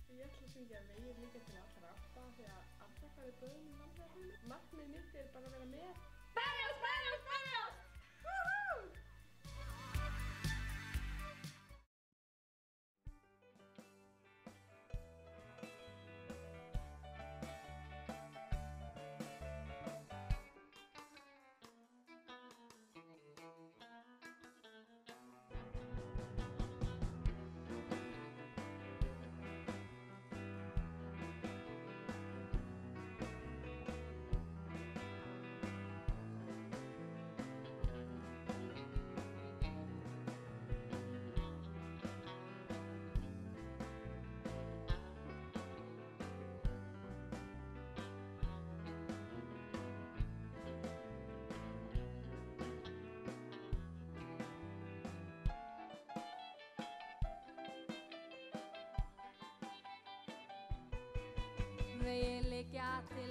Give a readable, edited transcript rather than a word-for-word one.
Ég ætla að syngja vegið líka til allra átta því að aftakari böðum í landafræðinu. Markmið mitt bara að vera með. Berjast, berjast, berjast! Woohoo! Vegir liggja til